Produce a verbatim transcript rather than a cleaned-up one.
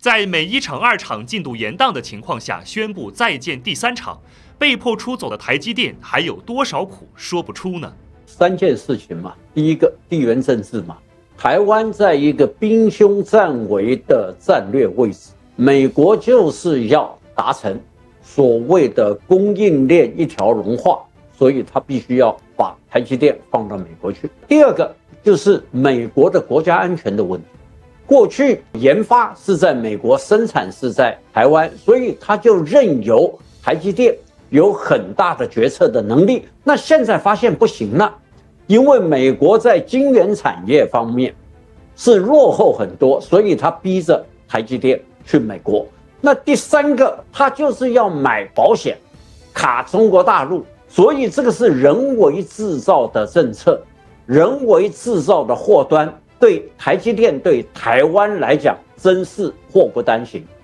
在美一厂、二厂进度延宕的情况下，宣布再建第三厂，被迫出走的台积电还有多少苦说不出呢？ 三件事情嘛，第一个地缘政治嘛，台湾在一个兵凶战危的战略位置，美国就是要达成所谓的供应链一条龙化，所以他必须要把台积电放到美国去。第二个就是美国的国家安全的问题。过去研发是在美国，生产是在台湾，所以他就任由台积电有很大的决策的能力。那现在发现不行了，因为美国在晶圆产业方面是落后很多，所以他逼着台积电去美国。那第三个，他就是要买保险，卡中国大陆，所以这个是人为制造的政策，人为制造的祸端。对台积电、对台湾来讲，真是祸不单行。